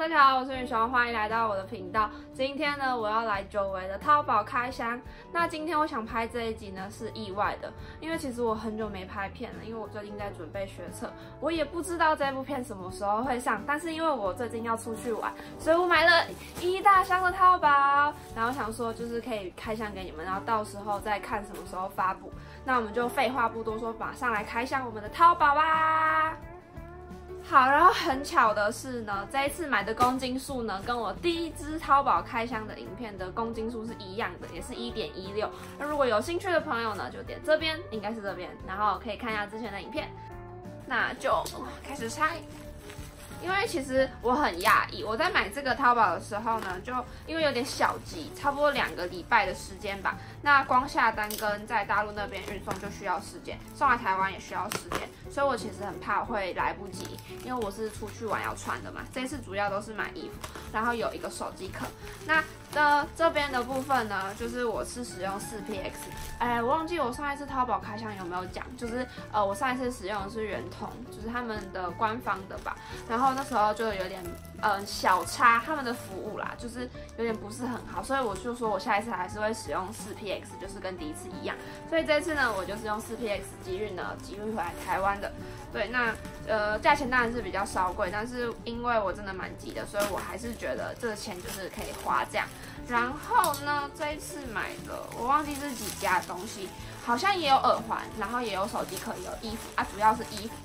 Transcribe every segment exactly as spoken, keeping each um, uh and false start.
家好，我是雨雄，欢迎来到我的频道。今天呢，我要来久违的淘宝开箱。那今天我想拍这一集呢，是意外的，因为其实我很久没拍片了，因为我最近在准备学测，我也不知道这部片什么时候会上。但是因为我最近要出去玩，所以我买了一大箱的淘宝，然后想说就是可以开箱给你们，然后到时候再看什么时候发布。那我们就废话不多说，马上来开箱我们的淘宝吧。好，然后很巧的是呢，这一次买的公斤数呢，跟我第一支淘宝开箱的影片的公斤数是一样的，也是 一点一六。那如果有兴趣的朋友呢，就点这边，应该是这边，然后可以看一下之前的影片。那就开始拆。因为其实我很讶异，我在买这个淘宝的时候呢，就因为有点小急，差不多两个礼拜的时间吧。那光下单跟在大陆那边运送就需要时间，送来台湾也需要时间，所以我其实很怕会来不及，因为我是出去玩要穿的嘛。这次主要都是买衣服，然后有一个手机壳。那呃这边的部分呢，就是我是使用 四 P X， 哎，我忘记我上一次淘宝开箱有没有讲，就是呃我上一次使用的是圆通，就是他们的官方的吧，然后。那时候就有点呃小差他们的服务啦，就是有点不是很好，所以我就说我下一次还是会使用 四 P X， 就是跟第一次一样。所以这次呢，我就是用 四 P X 集运呢集运回来台湾的。对，那呃价钱当然是比较稍贵，但是因为我真的蛮急的，所以我还是觉得这个钱就是可以花这样。然后呢，这一次买的我忘记是几家东西，好像也有耳环，然后也有手机壳，也有衣服啊，主要是衣服。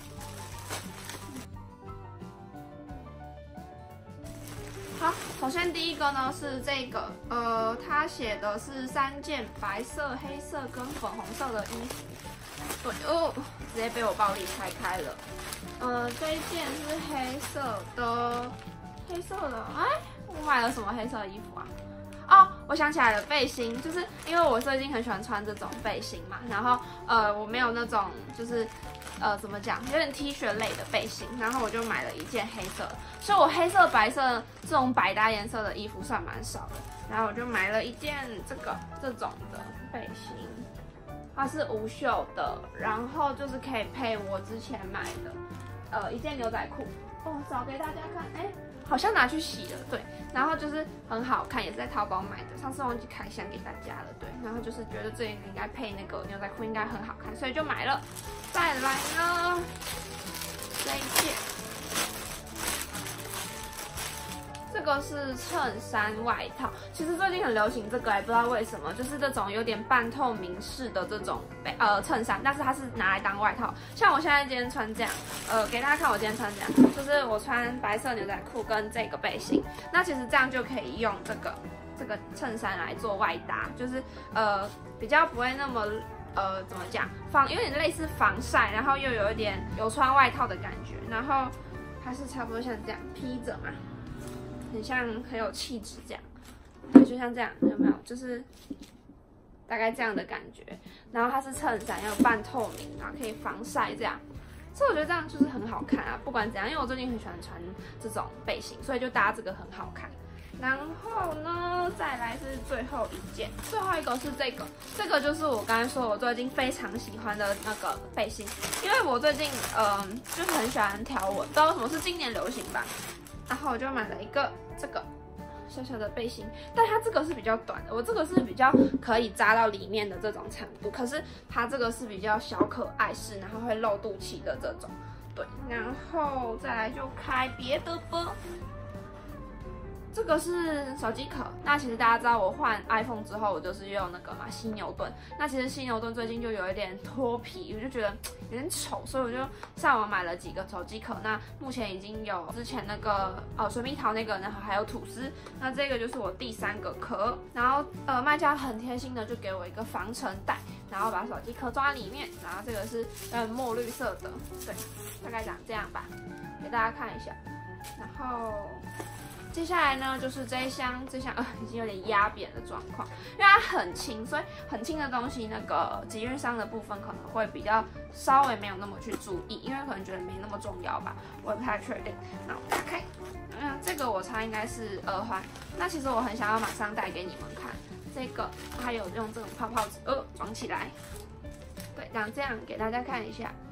好，首先第一个呢是这个，呃，它写的是三件白色、黑色跟粉红色的衣服。对哦，直接被我暴力拆开了。呃，这一件是黑色的，黑色的，哎，我买了什么黑色的衣服啊？哦，我想起来了，背心，就是因为我最近很喜欢穿这种背心嘛，然后呃，我没有那种就是呃怎么讲，有点 T 恤类的背心，然后我就买了一件黑色的，所以我黑色、白色这种百搭颜色的衣服算蛮少的，然后我就买了一件这个这种的背心，它是无袖的，然后就是可以配我之前买的呃一件牛仔裤，哦，找给大家看，哎。好像拿去洗了，对，然后就是很好看，也是在淘宝买的，上次忘记开箱给大家了，对，然后就是觉得这个应该配那个牛仔裤应该很好看，所以就买了。再来呢，这一件，这个是衬衫外套，其实最近很流行这个，也不知道为什么，就是这种有点半透明式的这种呃衬衫，但是它是拿来当外套。像我现在今天穿这样，呃，给大家看我今天穿这样，就是我穿白色牛仔裤跟这个背心，那其实这样就可以用这个这个衬衫来做外搭，就是呃比较不会那么呃怎么讲防，有点类似防晒，然后又有一点有穿外套的感觉，然后它是差不多像这样披着嘛。很像很有气质这样，对，就像这样，有没有？就是大概这样的感觉。然后它是衬衫，又半透明，然后可以防晒这样。所以我觉得这样就是很好看啊，不管怎样，因为我最近很喜欢穿这种背心，所以就搭这个很好看。然后呢，再来是最后一件，最后一个是这个，这个就是我刚才说我最近非常喜欢的那个背心，因为我最近嗯、呃、就是很喜欢条纹，不知道为什么是今年流行吧。然后我就买了一个这个小小的背心，但它这个是比较短的，我这个是比较可以扎到里面的这种长度，可是它这个是比较小可爱式，然后会露肚脐的这种，对，然后再来就开别的吧。这个是手机壳，那其实大家知道我换 iPhone 之后，我就是用那个嘛犀牛盾。那其实犀牛盾最近就有一点脱皮，我就觉得有点丑，所以我就上网买了几个手机壳。那目前已经有之前那个呃水蜜桃那个，然后还有吐司。那这个就是我第三个壳，然后呃卖家很贴心的就给我一个防尘袋，然后把手机壳装在里面。然后这个是呃墨绿色的，对，大概长这样吧，给大家看一下。然后。接下来呢，就是这一箱，这箱呃已经有点压扁的状况，因为它很轻，所以很轻的东西，那个集运箱的部分可能会比较稍微没有那么去注意，因为可能觉得没那么重要吧，我也不太确定。那我打开，嗯，这个我猜应该是耳环。那其实我很想要马上带给你们看，这个它有用这种泡泡纸呃装起来，对，长这样给大家看一下。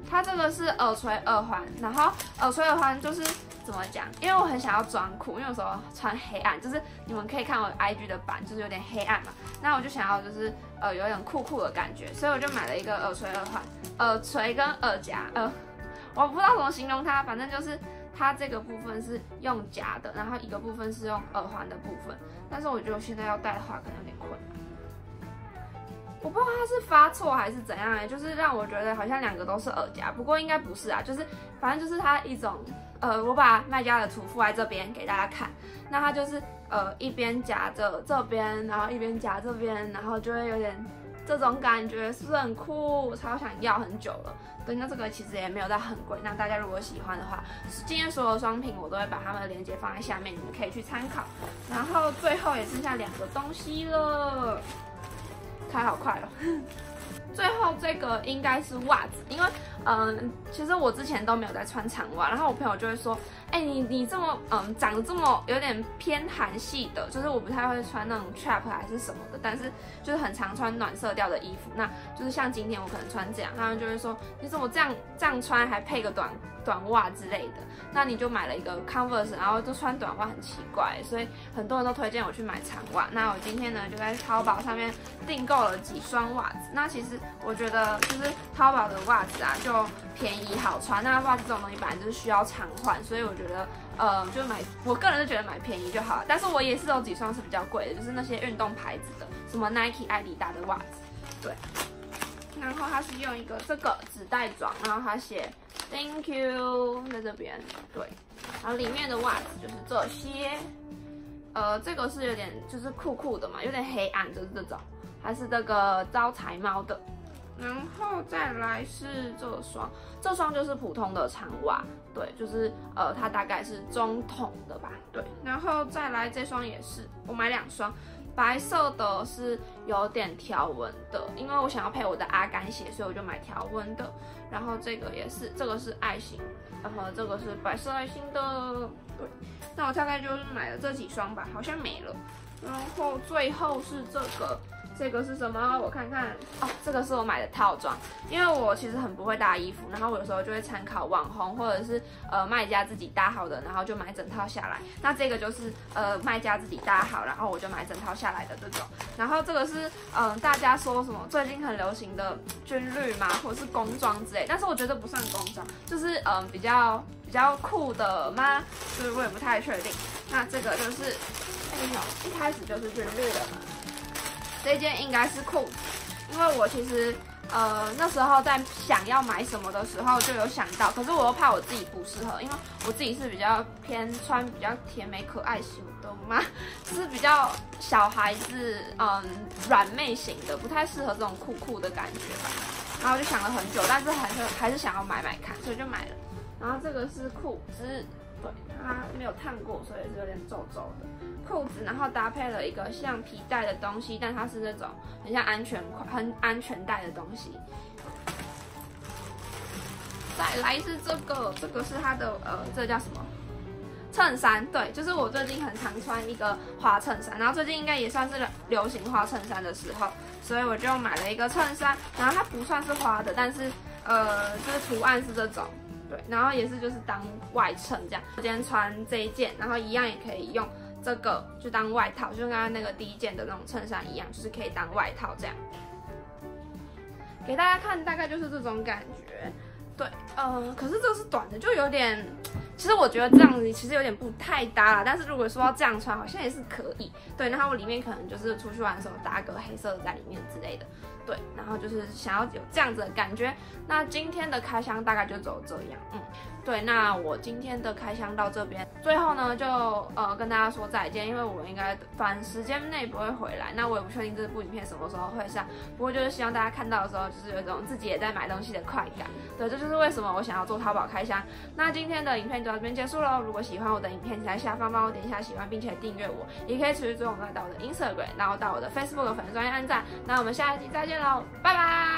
它这个是耳垂耳环，然后耳垂耳环就是怎么讲？因为我很想要装酷，因为有时候穿黑暗，就是你们可以看我 I G 的版，就是有点黑暗嘛。那我就想要就是呃有点酷酷的感觉，所以我就买了一个耳垂耳环，耳垂跟耳夹，呃，我不知道怎么形容它，反正就是它这个部分是用夹的，然后一个部分是用耳环的部分。但是我觉得我现在要戴的话，可能有点困难。我不知道它是发错还是怎样哎、欸，就是让我觉得好像两个都是耳夹，不过应该不是啊，就是反正就是它一种，呃，我把卖家的图附在这边给大家看，那它就是呃一边夹着这边，然后一边夹这边，然后就会有点这种感觉，是不是很酷？超想要很久了。对，那这个其实也没有到很贵，那大家如果喜欢的话，今天所有商品我都会把它们的链接放在下面，你们可以去参考。然后最后也剩下两个东西了。开好快哦！最后这个应该是袜子，因为嗯、呃，其实我之前都没有在穿长袜，然后我朋友就会说，哎、欸，你你这么嗯长得这么有点偏韩系的，就是我不太会穿那种 trap 还是什么的，但是就是很常穿暖色调的衣服，那就是像今天我可能穿这样，他们就会说，你怎么这样这样穿还配个短短袜之类的，那你就买了一个 Converse， 然后就穿短袜很奇怪，所以很多人都推荐我去买长袜。那我今天呢就在淘宝上面订购了几双袜子。那其实我觉得就是淘宝的袜子啊，就便宜好穿。那袜子这种东西本来就是需要常换，所以我觉得呃，就买，我个人是觉得买便宜就好了。但是我也是有几双是比较贵的，就是那些运动牌子的，什么 Nike、艾迪达的袜子，对。然后它是用一个这个纸袋装，然后它写 Thank you 在这边，对，然后里面的袜子就是这些，呃，这个是有点就是酷酷的嘛，有点黑暗，就是这种，还是这个招财猫的，然后再来是这双，这双就是普通的长袜，对，就是呃它大概是中筒的吧，对，然后再来这双也是，我买两双。白色的是有点条纹的，因为我想要配我的阿甘鞋，所以我就买条纹的。然后这个也是，这个是爱心，然后这个是白色爱心的。对，那我大概就是买了这几双吧，好像没了。然后最后是这个。这个是什么？我看看哦，这个是我买的套装，因为我其实很不会搭衣服，然后我有时候就会参考网红或者是呃卖家自己搭好的，然后就买整套下来。那这个就是呃卖家自己搭好，然后我就买整套下来的这种。然后这个是嗯、呃、大家说什么最近很流行的军绿嘛，或者是工装之类，但是我觉得不算工装，就是嗯、呃、比较比较酷的吗？就是我也不太确定。那这个就是哎呦，一开始就是军绿的嘛。这件应该是裤子，因为我其实呃那时候在想要买什么的时候就有想到，可是我又怕我自己不适合，因为我自己是比较偏穿比较甜美可爱型的嘛，就是比较小孩子嗯软妹型的，不太适合这种酷酷的感觉吧。然后我就想了很久，但是还是还是想要买买看，所以就买了。然后这个是裤子。对，它没有烫过，所以是有点皱皱的裤子，然后搭配了一个像皮带的东西，但它是那种很像安全款、很安全带的东西。再来是这个，这个是它的呃，这个叫什么？衬衫，对，就是我最近很常穿一个花衬衫，然后最近应该也算是流行花衬衫的时候，所以我就买了一个衬衫，然后它不算是花的，但是呃，就是图案是这种。对，然后也是就是当外衬这样。我今天穿这一件，然后一样也可以用这个就当外套，就跟刚刚那个第一件的那种衬衫一样，就是可以当外套这样。给大家看，大概就是这种感觉。对，呃，可是这个是短的，就有点，其实我觉得这样子其实有点不太搭啦。但是如果说要这样穿，好像也是可以。对，然后我里面可能就是出去玩的时候搭个黑色的在里面之类的。对，然后就是想要有这样子的感觉。那今天的开箱大概就走这样，嗯，对，那我今天的开箱到这边，最后呢就呃跟大家说再见，因为我应该短时间内不会回来，那我也不确定这部影片什么时候会上，不过就是希望大家看到的时候，就是有一种自己也在买东西的快感。对，这就是为什么我想要做淘宝开箱。那今天的影片就到这边结束喽。如果喜欢我的影片，请在下方帮我点一下喜欢，并且订阅我，也可以持续追踪我到我的 Instagram， 然后到我的 Facebook 粉丝专页按赞。那我们下一集再见喽，拜拜。